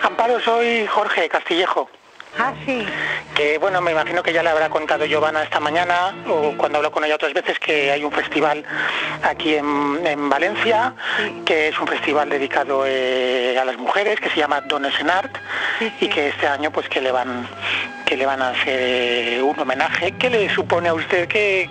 Amparo, soy Jorge Castillejo. Ah, sí. Que bueno, me imagino que ya le habrá contado Giovanna esta mañana, o cuando habló con ella otras veces, que hay un festival aquí en Valencia, que es un festival dedicado a las mujeres, que se llama Dones en Art, y que este año pues que le van a hacer un homenaje. ¿Qué le supone a usted que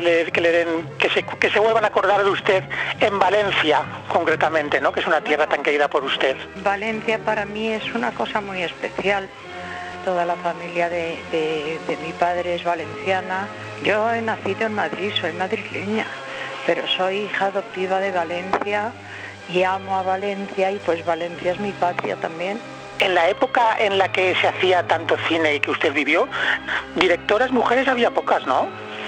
se vuelvan a acordar de usted en Valencia, concretamente, ¿no? Que es una tierra tan querida por usted? Valencia para mí es una cosa muy especial. Toda la familia de mi padre es valenciana. Yo he nacido en Madrid, soy madrileña, pero soy hija adoptiva de Valencia y amo a Valencia, y pues Valencia es mi patria también. En la época en la que se hacía tanto cine y que usted vivió, directoras mujeres había pocas, ¿no?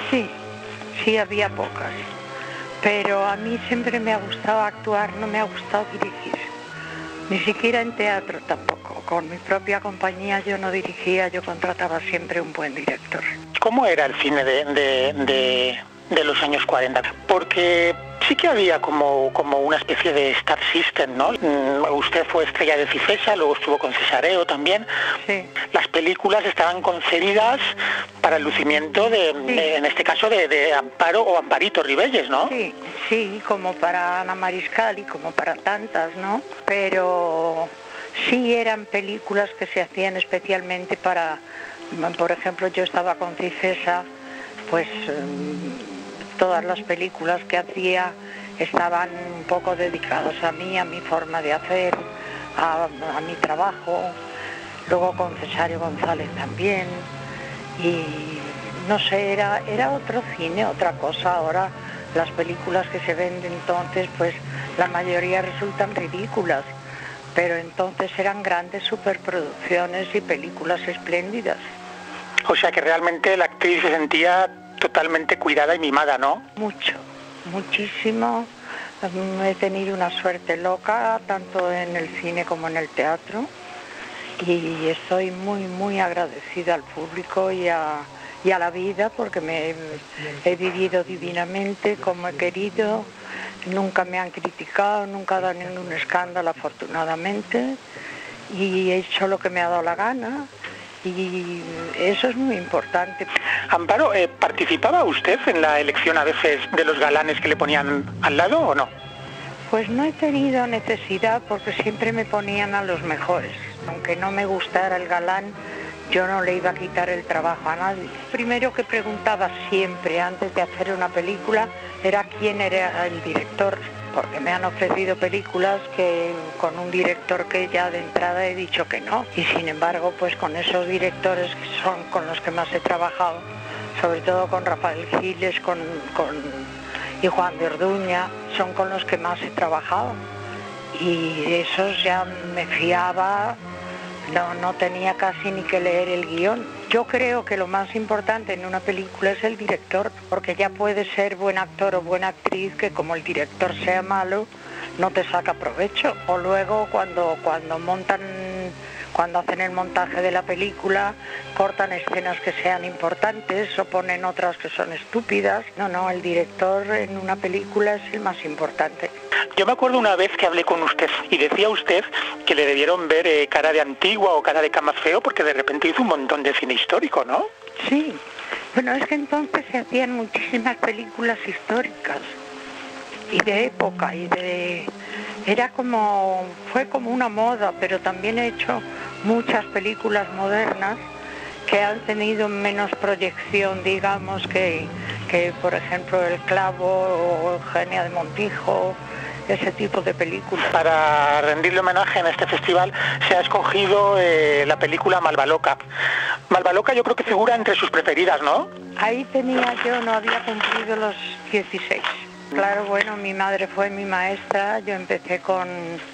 Sí, había pocas. Pero a mí siempre me ha gustado actuar, no me ha gustado dirigir. Ni siquiera en teatro tampoco. Con mi propia compañía yo no dirigía, yo contrataba siempre un buen director. ¿Cómo era el cine de los años 40? Porque sí que había como una especie de Star System, ¿no? Usted fue estrella de Cifesa, luego estuvo con Cesareo también. Sí. Las películas estaban concebidas para el lucimiento en este caso, de Amparo o Amparito Ribelles, ¿no? Sí, como para Ana Mariscal y como para tantas, ¿no? Pero sí eran películas que se hacían especialmente para, por ejemplo, yo estaba con Cifesa, pues todas las películas que hacía estaban un poco dedicadas a mí, a mi forma de hacer, a mi trabajo. Luego con Cesario González también. Y no sé, era otro cine, otra cosa. Ahora las películas que se ven de entonces, pues la mayoría resultan ridículas, pero entonces eran grandes superproducciones y películas espléndidas. O sea que realmente la actriz se sentía totalmente cuidada y mimada, ¿no? Mucho, muchísimo. He tenido una suerte loca, tanto en el cine como en el teatro, y estoy muy, muy agradecida al público y a la vida, porque he vivido divinamente como he querido. Nunca me han criticado, nunca han dado ningún escándalo, afortunadamente, y he hecho lo que me ha dado la gana. Y eso es muy importante. Amparo, ¿participaba usted en la elección a veces de los galanes que le ponían al lado o no? Pues no he tenido necesidad, porque siempre me ponían a los mejores. Aunque no me gustara el galán, yo no le iba a quitar el trabajo a nadie. Primero que preguntaba siempre, antes de hacer una película, era quién era el director. Porque me han ofrecido películas que con un director que ya de entrada he dicho que no. Y sin embargo, pues con esos directores que son con los que más he trabajado, sobre todo con Rafael Giles y Juan de Orduña, son con los que más he trabajado. Y de esos ya me fiaba, no tenía casi ni que leer el guión. Yo creo que lo más importante en una película es el director, porque ya puede ser buen actor o buena actriz, que como el director sea malo, no te saca provecho. O luego cuando hacen el montaje de la película, cortan escenas que sean importantes o ponen otras que son estúpidas. No, el director en una película es el más importante. Yo me acuerdo una vez que hablé con usted y decía usted que le debieron ver cara de Antigua o cara de Camafeo, porque de repente hizo un montón de cine histórico, ¿no? Sí, bueno, es que entonces se hacían muchísimas películas históricas y de época, fue como una moda, pero también he hecho muchas películas modernas que han tenido menos proyección, digamos, que por ejemplo El Clavo o Eugenia de Montijo, ese tipo de películas. Para rendirle homenaje en este festival se ha escogido la película Malvaloca. Malvaloca yo creo que figura entre sus preferidas, ¿no? Ahí no había cumplido los 16. Claro, bueno, mi madre fue mi maestra. Yo empecé con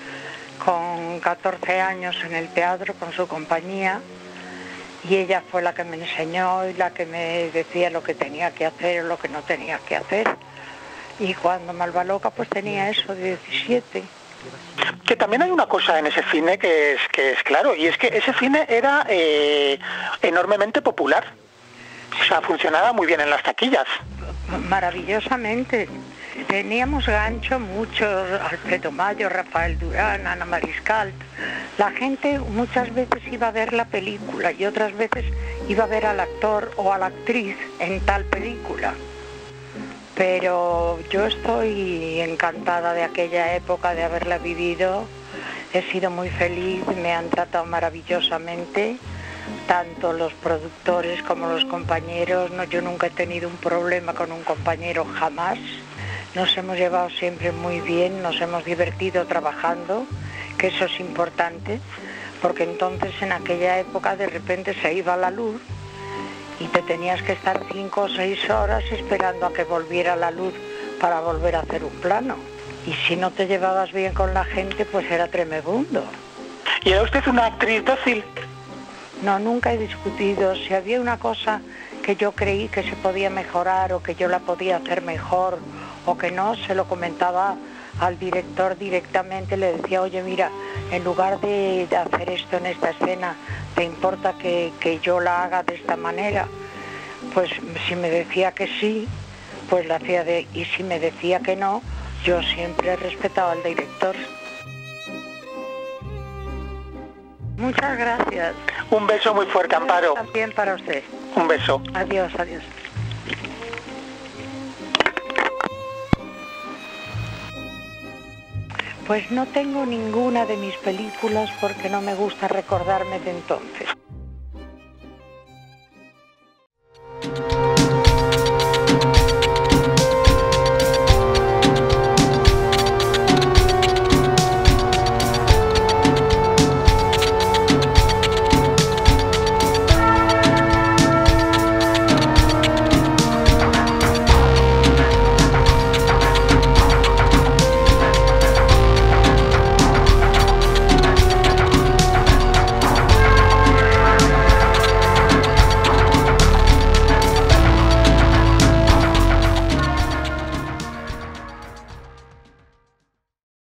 14 años en el teatro con su compañía, y ella fue la que me enseñó y la que me decía lo que tenía que hacer o lo que no tenía que hacer. Y cuando Malvaloca pues tenía eso, de 17. Que también hay una cosa en ese cine que es claro, y es que ese cine era enormemente popular. O sea, funcionaba muy bien en las taquillas. Maravillosamente. Teníamos gancho muchos, Alfredo Mayo, Rafael Durán, Ana Mariscal. La gente muchas veces iba a ver la película y otras veces iba a ver al actor o a la actriz en tal película. Pero yo estoy encantada de aquella época, de haberla vivido. He sido muy feliz, me han tratado maravillosamente, tanto los productores como los compañeros. No, yo nunca he tenido un problema con un compañero, jamás. Nos hemos llevado siempre muy bien, nos hemos divertido trabajando, que eso es importante, porque entonces en aquella época de repente se iba la luz y te tenías que estar 5 o 6 horas esperando a que volviera la luz para volver a hacer un plano. Y si no te llevabas bien con la gente, pues era tremebundo. ¿Y era usted una actriz dócil? No, nunca he discutido. Si había una cosa que yo creí que se podía mejorar o que yo la podía hacer mejor o que no, se lo comentaba al director directamente, le decía, oye, mira, en lugar de hacer esto en esta escena, ¿te importa que yo la haga de esta manera? Pues si me decía que sí, pues la hacía y si me decía que no, yo siempre he respetado al director. Muchas gracias. Un beso muy fuerte, Amparo. También para usted. Un beso. Adiós, adiós. Pues no tengo ninguna de mis películas porque no me gusta recordarme de entonces.